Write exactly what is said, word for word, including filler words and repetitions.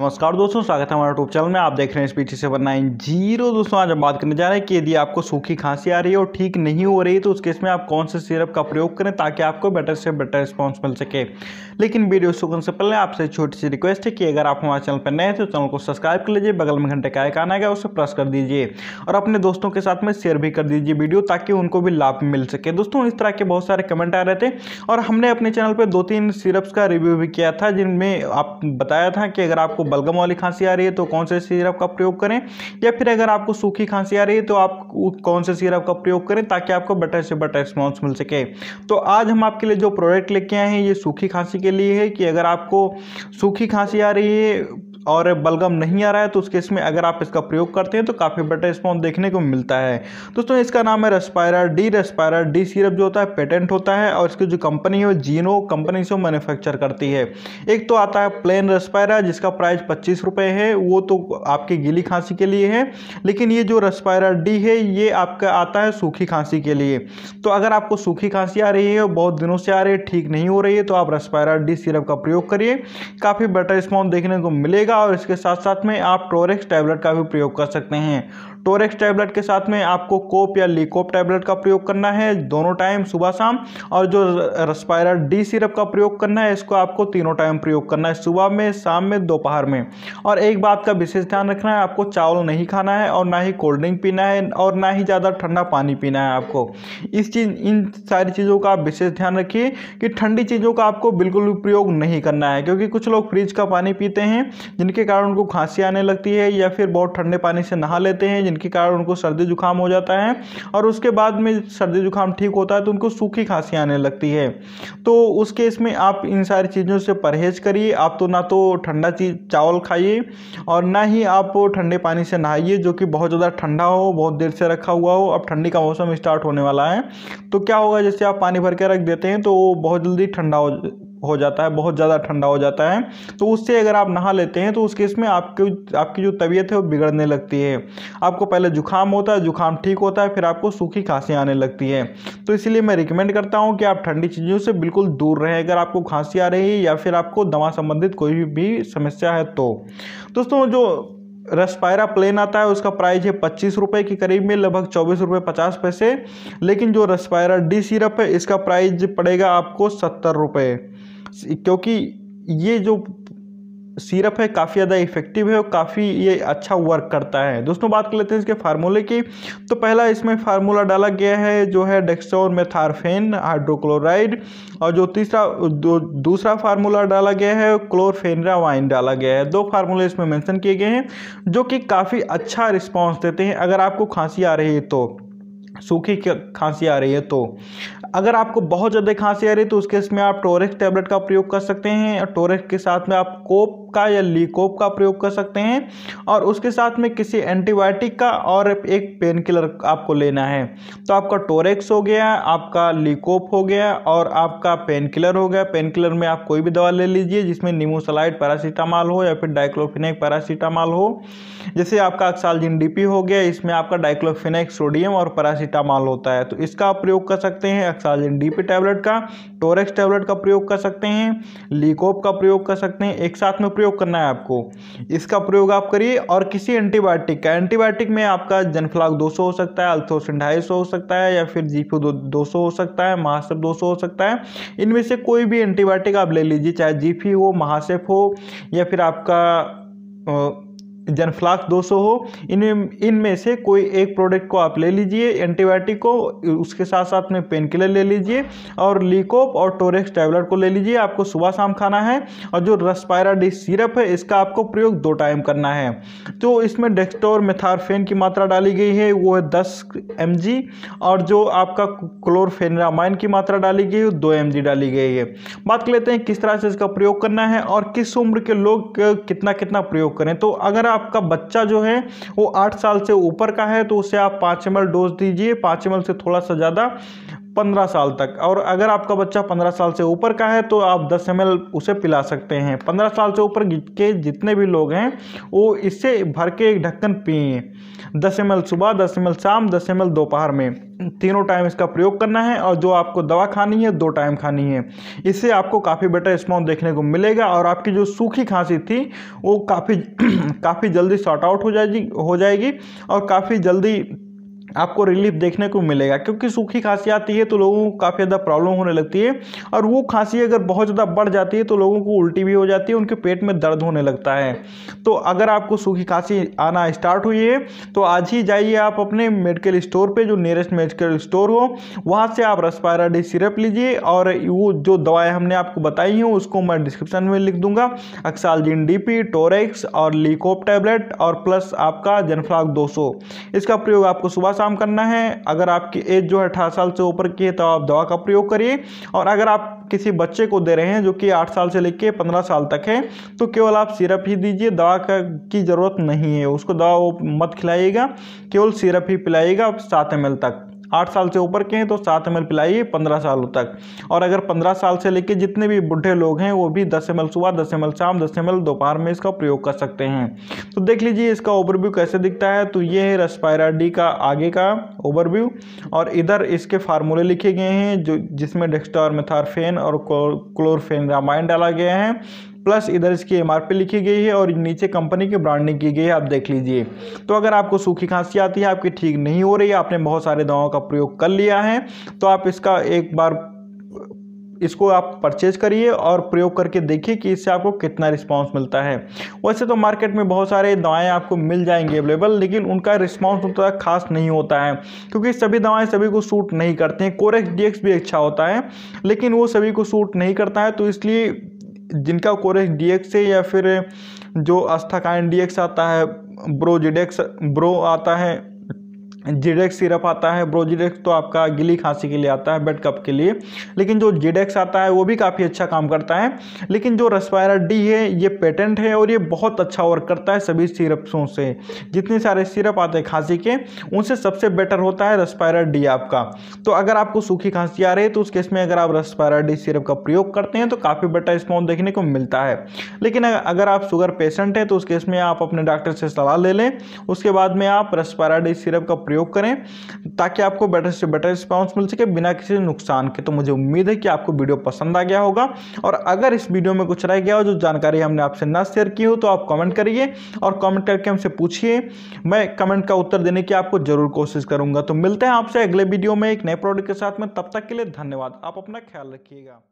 नमस्कार दोस्तों, स्वागत है हमारे यूट्यूब चैनल में। आप देख रहे हैं S P T seven nine zero. दोस्तों आज हम बात करने जा रहे हैं कि यदि आपको सूखी खांसी आ रही है और ठीक नहीं हो रही है तो उस केस में आप कौन से सिरप का प्रयोग करें ताकि आपको बेटर से बेटर रिस्पांस मिल सके। लेकिन वीडियो शुरू करने से पहले आपसे छोटी सी रिक्वेस्ट है कि अगर आप हमारे चैनल पर नए हैं तो चैनल को सब्सक्राइब कर लीजिए, बगल में घंटे का आइकन आएगा उसे प्रेस कर दीजिए और अपने दोस्तों के साथ में शेयर भी कर दीजिए वीडियो, ताकि उनको भी लाभ मिल सके। दोस्तों इस तरह के बहुत सारे कमेंट आ रहे थे और हमने अपने चैनल पर दो तीन सिरप्स का रिव्यू भी किया था, जिनमें आप बताया था कि अगर आपको बलगम वाली खांसी आ रही है तो कौन से सिरप का प्रयोग करें, या फिर अगर आपको सूखी खांसी आ रही है तो आप कौन से सिरप का प्रयोग करें ताकि आपको बेटर से बेटर रिस्पॉन्स मिल सके। तो आज हम आपके लिए जो प्रोडक्ट लेके आए हैं ये सूखी खांसी के लिए है कि अगर आपको सूखी खांसी आ रही है और बलगम नहीं आ रहा है तो उस केस में अगर आप इसका प्रयोग करते हैं तो काफ़ी बेटर रिस्पॉन्स देखने को मिलता है। दोस्तों इसका नाम है Respira D. Respira D syrup जो होता है पेटेंट होता है और इसकी जो कंपनी है वो जीनो कंपनी से मैन्युफैक्चर करती है। एक तो आता है प्लेन रेस्पायरा जिसका प्राइस पच्चीस रुपये है, वो तो आपकी गीली खांसी के लिए है, लेकिन ये जो रेस्पायरा डी है ये आपका आता है सूखी खांसी के लिए। तो अगर आपको सूखी खांसी आ रही है और बहुत दिनों से आ रही है, ठीक नहीं हो रही है, तो आप रेस्पायरा डी सिरप का प्रयोग करिए, काफ़ी बेटर रिस्पॉन्स देखने को मिलेगा। और इसके साथ साथ में आप टोरेक्स टैबलेट का भी प्रयोग कर सकते हैं। टोरेक्स टैबलेट के साथ में आपको कोप या लीकोप टैबलेट का प्रयोग करना है दोनों टाइम सुबह शाम, और जो रेस्पायरा डी सिरप का प्रयोग करना है इसको आपको तीनों टाइम प्रयोग करना है, सुबह में, शाम में, दोपहर में। और एक बात का विशेष ध्यान रखना है, आपको चावल नहीं खाना है और ना ही कोल्ड ड्रिंक पीना है और ना ही ज़्यादा ठंडा पानी पीना है आपको। इस चीज़ इन सारी चीज़ों का आप विशेष ध्यान रखिए कि ठंडी चीज़ों का आपको बिल्कुल भी प्रयोग नहीं करना है, क्योंकि कुछ लोग फ्रिज का पानी पीते हैं जिनके कारण उनको खांसी आने लगती है, या फिर बहुत ठंडे पानी से नहा लेते हैं जिनके कारण उनको सर्दी जुकाम हो जाता है और उसके बाद में सर्दी जुकाम ठीक होता है तो उनको सूखी खांसी आने लगती है। तो उस केस में आप इन सारी चीज़ों से परहेज करिए। आप तो ना तो ठंडा चीज चावल खाइए और ना ही आप ठंडे पानी से नहाइए जो कि बहुत ज़्यादा ठंडा हो, बहुत देर से रखा हुआ हो। अब ठंडी का मौसम स्टार्ट होने वाला है तो क्या होगा, जैसे आप पानी भर के रख देते हैं तो वो बहुत जल्दी ठंडा हो हो जाता है, बहुत ज़्यादा ठंडा हो जाता है। तो उससे अगर आप नहा लेते हैं तो उस केस में आपकी आपकी जो तबीयत है वो बिगड़ने लगती है। आपको पहले जुकाम होता है, जुकाम ठीक होता है, फिर आपको सूखी खांसी आने लगती है। तो इसीलिए मैं रिकमेंड करता हूं कि आप ठंडी चीज़ों से बिल्कुल दूर रहें अगर आपको खांसी आ रही है या फिर आपको दवा संबंधित कोई भी समस्या है तो। दोस्तों जो रेस्पायरा प्लेन आता है उसका प्राइस है पच्चीस रुपये के करीब में, लगभग चौबीस रुपये पचास पैसे। लेकिन जो रेस्पायरा डी सिरप है इसका प्राइस पड़ेगा आपको सत्तर रुपये, क्योंकि ये जो सिरप है काफ़ी ज़्यादा इफेक्टिव है और काफ़ी ये अच्छा वर्क करता है। दोस्तों बात कर लेते हैं इसके फार्मूले की। तो पहला इसमें फार्मूला डाला गया है जो है डेक्सट्रोमेथार्फेन हाइड्रोक्लोराइड, और जो तीसरा दो, दूसरा फार्मूला डाला गया है क्लोरफेनरावाइन डाला गया है। दो फार्मूले इसमें मेंशन किए गए हैं जो कि काफ़ी अच्छा रिस्पॉन्स देते हैं अगर आपको खांसी आ रही है तो, सूखी खांसी आ रही है तो। अगर आपको बहुत ज़्यादा खांसी आ रही है तो उस केस में आप टोरेक्स टैबलेट का प्रयोग कर सकते हैं, और टोरेक्स के साथ में आप कोप का या लीकोप का प्रयोग कर सकते हैं, और उसके साथ में किसी एंटीबायोटिक का और एक पेन किलर आपको लेना है। तो आपका टोरेक्स हो गया, आपका लीकोप हो गया और आपका पेन किलर हो गया। पेन किलर में आप कोई भी दवा ले लीजिए जिसमें निमोसलाइड पैरासीटामॉल हो या फिर डाइक्लोफिनेक पैरासीटामॉल हो। जैसे आपका अक्साल्जिन डीपी हो गया, इसमें आपका डाइक्लोफिनेक सोडियम और पैरासीटामॉल होता है, तो इसका आप प्रयोग कर सकते हैं। अक्साल्जिन डीपी टैबलेट का, टोरेक्स टैबलेट का प्रयोग कर सकते हैं, लीकोप का प्रयोग कर सकते हैं। एक साथ में प्रयोग करना है आपको, इसका प्रयोग आप करिए। और किसी एंटीबायोटिक का, एंटीबायोटिक में आपका जनफ्लाक दो सौ हो सकता है, अल्थोसिन ढाई सौ हो सकता है, या फिर जीपी दो सौ हो सकता है, महासेप दो सौ हो सकता है। इनमें से कोई भी एंटीबायोटिक आप ले लीजिए, चाहे जीपी हो, महासेप हो या फिर आपका जनफ्लाक्स दो सौ हो। इनमें इनमें से कोई एक प्रोडक्ट को आप ले लीजिए, एंटीबायोटिक को, उसके साथ साथ में पेन किलर ले लीजिए और लीकोप और टोरेक्स टैबलेट को ले लीजिए। आपको सुबह शाम खाना है। और जो रेस्पायरा डी सिरप है इसका आपको प्रयोग दो टाइम करना है। तो इसमें डेक्सट्रोमेथार्फेन की मात्रा डाली गई है वो है दस एम जी, और जो आपका क्लोरफेनरामाइन की मात्रा डाली गई है वो दो एम जी डाली गई है। बात कर लेते हैं किस तरह से इसका प्रयोग करना है और किस उम्र के लोग कितना कितना प्रयोग करें। तो अगर आपका बच्चा जो है वो आठ साल से ऊपर का है तो उसे आप पाँच एम एल डोज दीजिए, पाँच एम एल से थोड़ा सा ज़्यादा पंद्रह साल तक। और अगर आपका बच्चा पंद्रह साल से ऊपर का है तो आप दस एम एल उसे पिला सकते हैं। पंद्रह साल से ऊपर के जितने भी लोग हैं वो इससे भर के एक ढक्कन पिए। दस एम एल सुबह, दस एम एल शाम, दस एम एल दोपहर में, तीनों टाइम इसका प्रयोग करना है। और जो आपको दवा खानी है दो टाइम खानी है। इससे आपको काफ़ी बेटर रिस्पॉन्स देखने को मिलेगा और आपकी जो सूखी खांसी थी वो काफ़ी काफ़ी जल्दी सॉर्ट आउट हो जाएगी हो जाएगी और काफ़ी जल्दी आपको रिलीफ देखने को मिलेगा। क्योंकि सूखी खांसी आती है तो लोगों को काफ़ी ज़्यादा प्रॉब्लम होने लगती है और वो खांसी अगर बहुत ज़्यादा बढ़ जाती है तो लोगों को उल्टी भी हो जाती है, उनके पेट में दर्द होने लगता है। तो अगर आपको सूखी खांसी आना स्टार्ट हुई है तो आज ही जाइए आप अपने मेडिकल स्टोर पे, जो नियरेस्ट मेडिकल स्टोर हो, वहाँ से आप रेस्पायरा डी सिरप लीजिए। और वो जो दवाएँ हमने आपको बताई हैं उसको मैं डिस्क्रिप्शन में लिख दूंगा। अक्सालजीन डी पी, टोरेक्स और लीकोप टैबलेट और प्लस आपका जनफ्लाक दो सौ, इसका प्रयोग आपको सुबह काम करना है। अगर आपकी एज जो है अठारह साल से ऊपर की है तो आप दवा का प्रयोग करिए। और अगर आप किसी बच्चे को दे रहे हैं जो कि आठ साल से लेकर पंद्रह साल तक है तो केवल आप सिरप ही दीजिए, दवा का की ज़रूरत नहीं है। उसको दवा वो मत खिलाइएगा, केवल सिरप ही पिलाइएगा सात एम एल तक। आठ साल से ऊपर के हैं तो सात एम एल पिलाइए पंद्रह सालों तक। और अगर पंद्रह साल से लेकर जितने भी बुढ़े लोग हैं वो भी दस एम एल सुबह, दस एम एल शाम, दस एम एल दोपहर में इसका प्रयोग कर सकते हैं। तो देख लीजिए इसका ओवरव्यू कैसे दिखता है। तो ये है रेस्पायरा डी का आगे का ओवरव्यू और इधर इसके फार्मूले लिखे गए हैं जो जिसमें डेक्स्ट्रोमेथार्फेन और क्लोरफेनरामाइन डाला गया है। प्लस इधर इसकी एमआरपी लिखी गई है और नीचे कंपनी की ब्रांडिंग की गई है, आप देख लीजिए। तो अगर आपको सूखी खांसी आती है, आपकी ठीक नहीं हो रही है, आपने बहुत सारे दवाओं का प्रयोग कर लिया है, तो आप इसका एक बार इसको आप परचेज करिए और प्रयोग करके देखिए कि इससे आपको कितना रिस्पांस मिलता है। वैसे तो मार्केट में बहुत सारे दवाएं आपको मिल जाएंगी अवेलेबल, लेकिन उनका रिस्पांस उतना खास नहीं होता है क्योंकि सभी दवाएं सभी को सूट नहीं करती हैं। कोरेक्स डीएक्स भी अच्छा होता है लेकिन वो सभी को सूट नहीं करता है। तो इसलिए जिनका कोरेक्स डीएक्स है या फिर जो अस्थाकाइन डीएक्स आता है, ब्रोजिडेक्स ब्रो आता है, जिडेक्स सिरप आता है। ब्रोजिडेक्स तो आपका गिली खांसी के लिए आता है, बेड कप के लिए, लेकिन जो जिडेक्स आता है वो भी काफ़ी अच्छा काम करता है। लेकिन जो रेस्पायरा डी है ये पेटेंट है और ये बहुत अच्छा वर्क करता है सभी सिरप्सों से। जितने सारे सिरप आते हैं खांसी के उनसे सबसे बेटर होता है रेस्पायरा डी आपका। तो अगर आपको सूखी खांसी आ रही है तो उस केस में अगर आप रेस्पायरा डी सिरप का प्रयोग करते हैं तो काफ़ी बेटर रिस्पॉन्स देखने को मिलता है। लेकिन अगर आप शुगर पेशेंट हैं तो उस केस में आप अपने डॉक्टर से सलाह ले लें, उसके बाद में आप रेस्पायरा डी सिरप का प्रयोग करें ताकि आपको बेटर से बेटर रिस्पांस मिल सके बिना किसी नुकसान के। तो मुझे उम्मीद है कि आपको वीडियो पसंद आ गया होगा और अगर इस वीडियो में कुछ रह गया हो, जो जानकारी हमने आपसे ना शेयर की हो, तो आप कमेंट करिए और कमेंट करके हमसे पूछिए। मैं कमेंट का उत्तर देने की आपको जरूर कोशिश करूंगा। तो मिलते हैं आपसे अगले वीडियो में एक नए प्रोडक्ट के साथ में। तब तक के लिए धन्यवाद। आप अपना ख्याल रखिएगा।